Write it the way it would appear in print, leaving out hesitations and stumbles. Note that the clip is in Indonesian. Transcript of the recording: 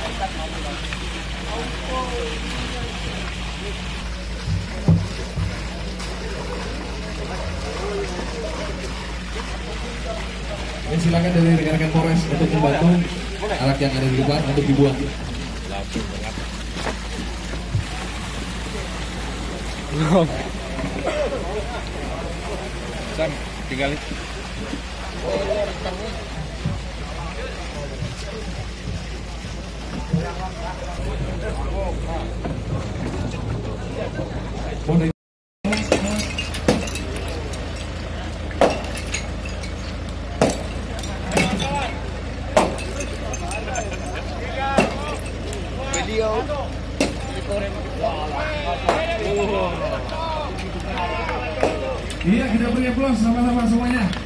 Ya, silakan dari rekan-rekan Polres untuk membantu alat yang ada di luar untuk dibuang. Sam, tinggal video. Iya, kita beri aplaus sama-sama semuanya.